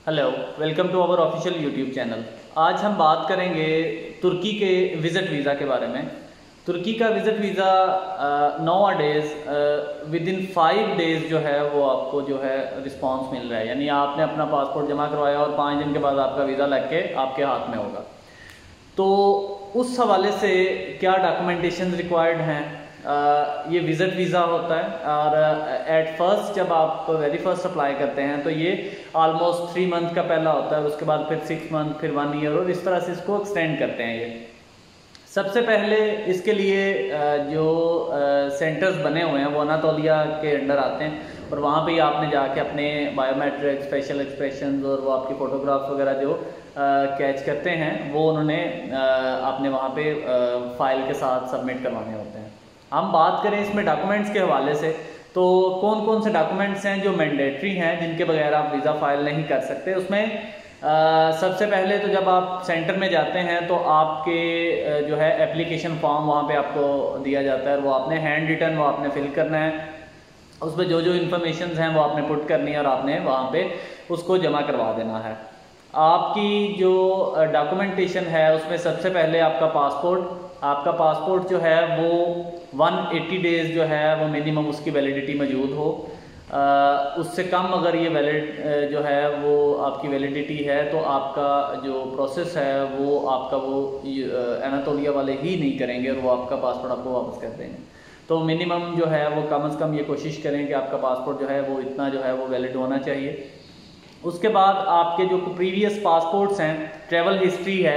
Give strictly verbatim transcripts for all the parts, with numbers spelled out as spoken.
Hello, welcome to our official YouTube channel. आज हम बात करेंगे तुर्की के विज़िट वीज़ा के बारे में। तुर्की का visit visa no days within five days जो है वो आपको जो है रिस्पांस मिल रहा है, यानी आपने अपना पासपोर्ट जमा करवाया और पाँच दिन के बाद आपका वीज़ा लग के आपके हाथ में होगा। तो उस हवाले से क्या डॉक्यूमेंटेशन रिक्वायर्ड हैं, Uh, ये विज़िट वीज़ा होता है और एट uh, फर्स्ट जब आप वेरी फर्स्ट अप्लाई करते हैं तो ये ऑलमोस्ट थ्री मंथ का पहला होता है, उसके बाद फिर सिक्स मंथ, फिर वन ईयर और इस तरह से इसको एक्सटेंड करते हैं। ये सबसे पहले इसके लिए uh, जो सेंटर्स uh, बने हुए हैं वो अनातोलिया के अंडर आते हैं और वहाँ पे ही आपने जाके अपने बायोमेट्रिक, फेशियल एक्सप्रेशन और वो आपकी फ़ोटोग्राफ्स वगैरह जो कैच uh, करते हैं वो उन्होंने uh, आपने वहाँ पे फाइल uh, के साथ सबमिट करवाने होते हैं। हम बात करें इसमें डॉक्यूमेंट्स के हवाले से तो कौन कौन से डॉक्यूमेंट्स हैं जो मैंडेटरी हैं, जिनके बगैर आप वीज़ा फाइल नहीं कर सकते। उसमें आ, सबसे पहले तो जब आप सेंटर में जाते हैं तो आपके जो है एप्लीकेशन फॉर्म वहाँ पे आपको दिया जाता है, वो आपने हैंड रिटन वो आपने फिल करना है। उसमें जो जो इन्फॉर्मेशन हैं वो आपने पुट करनी है और आपने वहाँ पे उसको जमा करवा देना है। आपकी जो डॉक्यूमेंटेशन है उसमें सबसे पहले आपका पासपोर्ट आपका पासपोर्ट जो है वो वन एटी डेज़ जो है वो मिनिमम उसकी वैलिडिटी मौजूद हो। आ, उससे कम अगर ये वैलिड जो है वो आपकी वैलिडिटी है तो आपका जो प्रोसेस है वो आपका वो अनातोलिया वाले ही नहीं करेंगे और वो आपका पासपोर्ट आपको वापस कर देंगे। तो मिनिमम जो है वो कम से कम ये कोशिश करें कि आपका पासपोर्ट जो है वो इतना जो है वो वैलिड होना चाहिए। उसके बाद आपके जो प्रीवियस पासपोर्ट्स हैं, ट्रैवल हिस्ट्री है,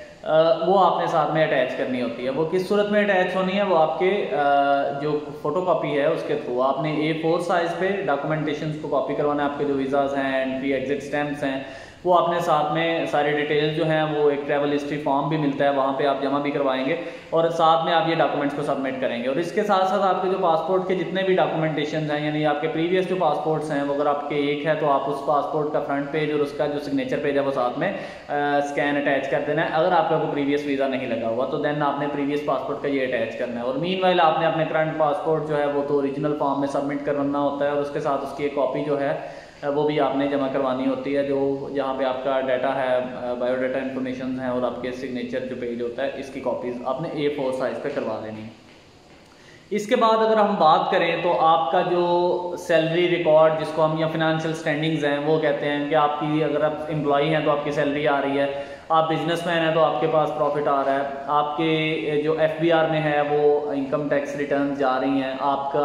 वो आपने साथ में अटैच करनी होती है। वो किस सूरत में अटैच होनी है, वो आपके जो फोटोकॉपी है उसके थ्रू आपने ए फोर साइज़ पे डॉक्यूमेंटेशन को कॉपी करवाना है। आपके जो वीज़ाज़ हैं, एंट्री एग्जिट स्टैम्प्स हैं, वो आपने साथ में सारे डिटेल्स जो हैं वो एक ट्रैवल हिस्ट्री फॉर्म भी मिलता है, वहाँ पे आप जमा भी करवाएंगे और साथ में आप ये डॉक्यूमेंट्स को सबमिट करेंगे। और इसके साथ साथ आपके जो पासपोर्ट के जितने भी डॉक्यूमेंटेशन हैं, यानी आपके प्रीवियस जो पासपोर्ट्स हैं वो अगर आपके एक है तो आप उस पासपोर्ट का फ्रंट पेज और उसका जो सिग्नेचर पेज है वो साथ में स्कैन अटैच कर देना है। अगर आपका कोई प्रीवियस वीज़ा नहीं लगा हुआ तो देन आपने प्रीवियस पासपोर्ट का ये अटैच करना है। और मीनवाइल आपने अपने करंट पासपोर्ट जो है वो तो ओरिजिनल फॉर्म में सबमिट करवाना होता है और उसके साथ उसकी एक कॉपी जो है वो भी आपने जमा करवानी होती है, जो जहाँ पे आपका डाटा है, बायोडाटा इन्फॉर्मेशन है और आपके सिग्नेचर जो पेज होता है इसकी कॉपीज़ आपने ए फोर साइज़ पे करवा देनी है। इसके बाद अगर हम बात करें तो आपका जो सैलरी रिकॉर्ड जिसको हम या फिनेंशियल स्टैंडिंग्स हैं वो कहते हैं कि आपकी अगर आप एम्प्लॉई हैं तो आपकी सैलरी आ रही है, आप बिजनेसमैन हैं तो आपके पास प्रॉफिट आ रहा है, आपके जो एफ बी आर में है वो इनकम टैक्स रिटर्न जा रही हैं,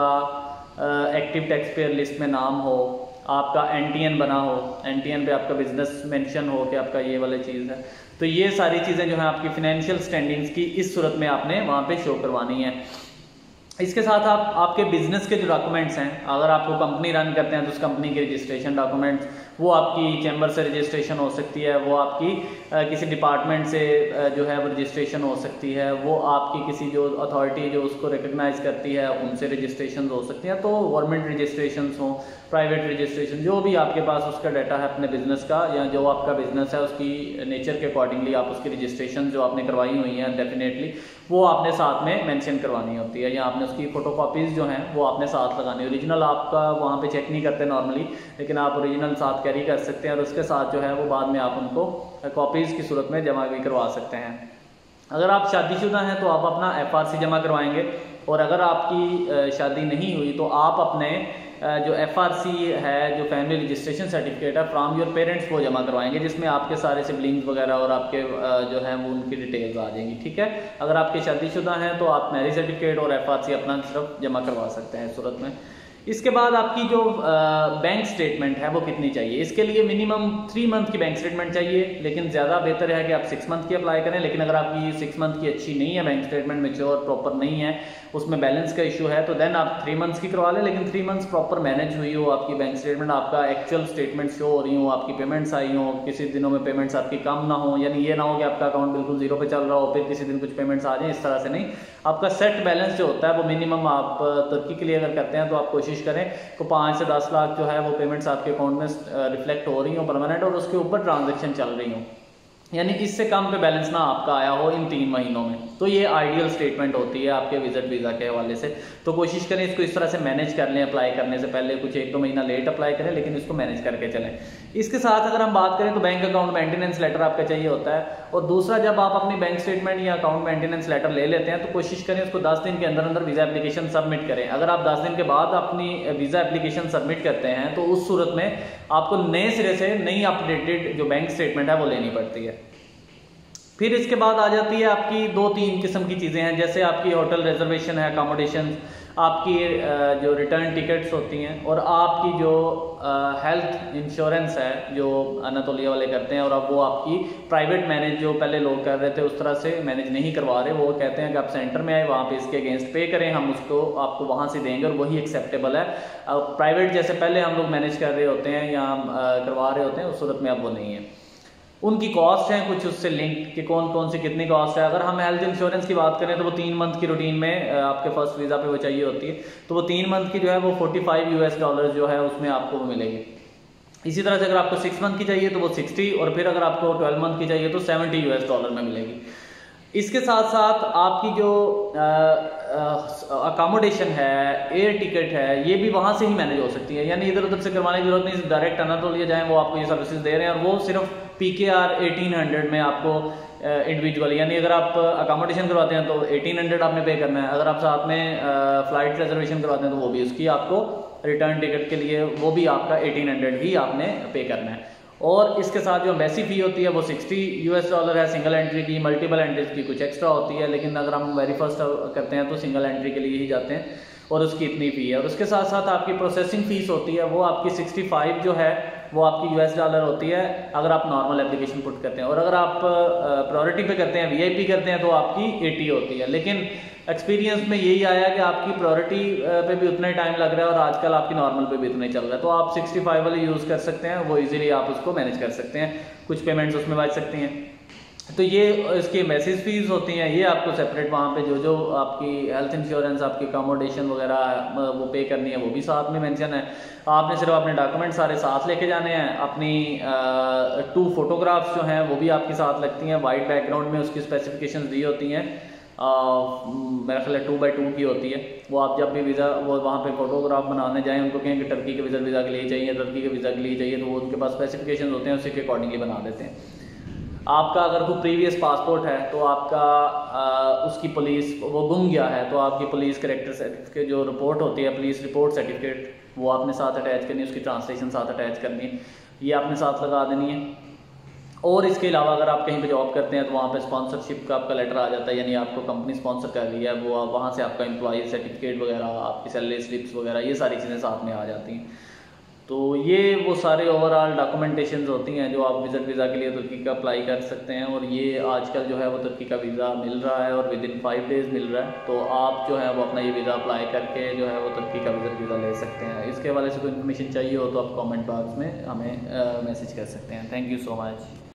आपका एक्टिव टैक्स पेयर लिस्ट में नाम हो, आपका एन टी एन बना हो, एन टी एन पे आपका बिजनेस मेंशन हो कि आपका ये वाली चीज़ है। तो ये सारी चीज़ें जो हैं आपकी फिनेंशियल स्टैंडिंग्स की इस सूरत में आपने वहाँ पे शो करवानी है। इसके साथ आप आपके बिजनेस के जो डॉक्यूमेंट्स हैं, अगर आपको कंपनी रन करते हैं तो उस कंपनी के रजिस्ट्रेशन डॉक्यूमेंट्स, वो आपकी चैम्बर से रजिस्ट्रेशन हो सकती है, वो आपकी आ, किसी डिपार्टमेंट से आ, जो है वो रजिस्ट्रेशन हो सकती है, वो आपकी किसी जो अथॉरिटी जो उसको रिकग्नाइज करती है उनसे रजिस्ट्रेशन हो सकती है। तो गवर्नमेंट रजिस्ट्रेशन हो, प्राइवेट रजिस्ट्रेशन, जो भी आपके पास उसका डाटा है अपने बिजनेस का या जो आपका बिजनेस है उसकी नेचर के अकॉर्डिंगली आप उसकी रजिस्ट्रेशन जो आपने करवाई हुई हैं डेफिनेटली वो आपने साथ में मेंशन करवानी होती है, या आपने उसकी फ़ोटोकॉपीज़ जो हैं वो आपने साथ लगानी। ओरिजिनल आपका वहाँ पे चेक नहीं करते नॉर्मली, लेकिन आप ओरिजिनल साथ कैरी कर सकते हैं और उसके साथ जो है वो बाद में आप उनको कॉपीज़ की सूरत में जमा भी करवा सकते हैं। अगर आप शादीशुदा हैं तो आप अपना एफ आर सी जमा करवाएंगे और अगर आपकी शादी नहीं हुई तो आप अपने जो एफ आर सी है, जो फैमिली रजिस्ट्रेशन सर्टिफिकेट है फ्रॉम योर पेरेंट्स वो जमा करवाएंगे, जिसमें आपके सारे सिबलिंग्स वगैरह और आपके जो है वो उनकी डिटेल्स आ जाएंगी। ठीक है, अगर आपके शादीशुदा हैं तो आप मैरिज सर्टिफिकेट और एफ आर सी अपना सिर्फ जमा करवा सकते हैं इस सूरत में। इसके बाद आपकी जो बैंक स्टेटमेंट है वो कितनी चाहिए, इसके लिए मिनिमम थ्री मंथ की बैंक स्टेटमेंट चाहिए, लेकिन ज़्यादा बेहतर है कि आप सिक्स मंथ की अप्लाई करें। लेकिन अगर आपकी सिक्स मंथ की अच्छी नहीं है, बैंक स्टेटमेंट मेच्योर प्रॉपर नहीं है, उसमें बैलेंस का इशू है, तो देन आप थ्री मंथ्स की करवा लें। लेकिन थ्री मंथ्स प्रॉपर मैनेज हुई हो आपकी बैंक स्टेटमेंट, आपका एक्चुअल स्टेटमेंट शो हो रही हो, आपकी पेमेंट्स आई हो, किसी दिनों में पेमेंट्स आपकी कम ना हो, यानी ये ना हो कि आपका अकाउंट बिल्कुल जीरो पे चल रहा हो फिर किसी दिन कुछ पेमेंट्स आ जाए, इस तरह से नहीं। आपका सेट बैलेंस जो होता है वो मिनिमम आप तुर्की के लिए अगर करते हैं तो आप कोशिश करें तो पाँच से दस लाख जो है वो पेमेंट्स आपके अकाउंट में रिफ्लेक्ट हो रही हो परमानेंट और उसके ऊपर ट्रांजैक्शन चल रही हो, यानी इससे कम पे बैलेंस ना आपका आया हो इन तीन महीनों में। तो ये आइडियल स्टेटमेंट होती है आपके विजिट वीज़ा के हवाले से। तो कोशिश करें इसको इस तरह से मैनेज कर लें, अप्लाई करने से पहले कुछ एक दो महीना लेट अप्लाई करें, लेकिन इसको मैनेज करके चलें। इसके साथ अगर हम बात करें तो बैंक अकाउंट मेंटेनेंस लेटर आपका चाहिए होता है। और दूसरा, जब आप अपनी बैंक स्टेटमेंट या अकाउंट मेंटेनेंस लेटर ले लेते हैं तो कोशिश करें उसको दस दिन के अंदर अंदर वीज़ा एप्लीकेशन सबमिट करें। अगर आप दस दिन के बाद अपनी वीज़ा एप्लीकेशन सबमिट करते हैं तो उस सूरत में आपको नए सिरे से नई अपडेटेड जो बैंक स्टेटमेंट है वो लेनी पड़ती है। फिर इसके बाद आ जाती है आपकी दो तीन किस्म की चीज़ें हैं, जैसे आपकी होटल रिजर्वेशन है, अकोमोडेशन, आपकी जो रिटर्न टिकट्स होती हैं, और आपकी जो हेल्थ इंश्योरेंस है जो अनातोलिया वाले करते हैं, और अब वो आपकी प्राइवेट मैनेज जो पहले लोग कर रहे थे उस तरह से मैनेज नहीं करवा रहे, वो कहते हैं कि आप सेंटर में आए वहाँ पे इसके अगेंस्ट पे करें, हम उसको आपको वहाँ से देंगे और वही एक्सेप्टेबल है। अब प्राइवेट जैसे पहले हम लोग मैनेज कर रहे होते हैं या करवा रहे होते हैं उस सूरत में अब वो नहीं है। उनकी कॉस्ट है कुछ उससे लिंक कि कौन कौन सी कितनी कॉस्ट है। अगर हम हेल्थ इंश्योरेंस की बात करें तो वो तीन मंथ की रूटीन में आपके फर्स्ट वीज़ा पे वो चाहिए होती है, तो वो तीन मंथ की जो है वो पैंतालीस यूएस डॉलर जो है उसमें आपको वो मिलेगी। इसी तरह से अगर आपको सिक्स मंथ की चाहिए तो वो सिक्सटी, और फिर अगर आपको ट्वेल्व मंथ की चाहिए तो सेवेंटी यूएस डॉलर में मिलेगी। इसके साथ साथ आपकी जो अकोमोडेशन है, एयर टिकट है, ये भी वहाँ से ही मैनेज हो सकती है, यानी इधर उधर से करवाने की जरूरत नहीं, डायरेक्ट अनातोलिया जाएं वो आपको ये सर्विसेज दे रहे हैं, और वो सिर्फ पी के आर एटीन हंड्रेड में आपको इंडिविजुअल, यानी अगर आप अकोमोडेशन करवाते हैं तो एटीन हंड्रेड आपने पे करना है, अगर आप साथ में फ्लाइट रिजर्वेशन करवाते हैं तो वो भी उसकी आपको रिटर्न टिकट के लिए वो भी आपका एटीन हंड्रेड ही आपने पे करना है। और इसके साथ जो एम्बेसी फ़ी होती है वो सिक्सटी यूएस डॉलर है सिंगल एंट्री की, मल्टीपल एंट्रीज की कुछ एक्स्ट्रा होती है, लेकिन अगर हम वेरी फर्स्ट करते हैं तो सिंगल एंट्री के लिए ही जाते हैं और उसकी इतनी फ़ी है। और उसके साथ साथ आपकी प्रोसेसिंग फ़ीस होती है वो आपकी सिक्सटी फाइव जो है वो आपकी यूएस डॉलर होती है अगर आप नॉर्मल एप्लीकेशन पुट करते हैं, और अगर आप प्रायोरिटी पे करते हैं, वीआईपी करते हैं तो आपकी एटी होती है। लेकिन एक्सपीरियंस में यही आया कि आपकी प्रायोरिटी पे भी उतना ही टाइम लग रहा है और आजकल आपकी नॉर्मल पे भी उतना ही चल रहा है, तो आप सिक्सटी फाइव वाले यूज़ कर सकते हैं, वो इजीली आप उसको मैनेज कर सकते हैं, कुछ पेमेंट्स उसमें बच सकती हैं। तो ये इसकी मैसेज फीस होती हैं, ये आपको सेपरेट वहाँ पे जो जो आपकी हेल्थ इंश्योरेंस, आपकी अकोमोडेशन वगैरह वो पे करनी है वो भी साथ में मेंशन है। आपने सिर्फ अपने डॉक्यूमेंट सारे साथ लेके जाने हैं, अपनी टू फोटोग्राफ्स जो हैं वो भी आपके साथ लगती हैं, वाइट बैकग्राउंड में उसकी स्पेसिफिकेशंस दी होती हैं, मेरा ख्याल है टू बाई टू की होती है। वो आप जब भी वीज़ा वो वहाँ पे फोटोग्राफ बनाने जाएं, उनको कहें कि टर्की के वीज़ा वीज़ा के लिए चाहिए, टर्की के वीज़ा के लिए चाहिए, तो वो उनके पास स्पेसिफिकेशन होते हैं, उसी के अकॉर्डिंगली बना देते हैं। आपका अगर कोई प्रीवियस पासपोर्ट है तो आपका आ, उसकी पुलिस वो गुम गया है तो आपकी पुलिस करेक्टर सर्टिफिकेट जो रिपोर्ट होती है, पुलिस रिपोर्ट सर्टिफिकेट, वो आपने साथ अटैच करनी है, उसकी ट्रांसलेशन साथ अटैच करनी है, ये आपने साथ लगा देनी है। और इसके अलावा अगर आप कहीं पे जॉब करते हैं तो वहाँ पे स्पॉन्सरशिप का आपका लेटर आ जाता है, यानी आपको कंपनी स्पॉन्सर कर रही है, वो वहाँ से आपका एम्प्लॉय सर्टिफिकेट वगैरह, आपकी सैलरी स्लिप्स वगैरह, ये सारी चीज़ें साथ में आ जाती हैं। तो ये वो सारे ओवरऑल डॉक्यूमेंटेशन होती हैं जो आप विजिट वीज़ा के लिए तुर्की का अप्लाई कर सकते हैं, और ये आजकल जो है वो तुर्की का वीज़ा मिल रहा है और विद इन फाइव डेज़ मिल रहा है, तो आप जो है वो अपना ये वीज़ा अप्लाई करके जो है वो तुर्की का विजिट वीज़ा ले सकते हैं। इसके हवाले से कोई इन्फॉर्मेशन चाहिए हो तो आप कमेंट बॉक्स में हमें मैसेज कर सकते हैं। Thank you so much.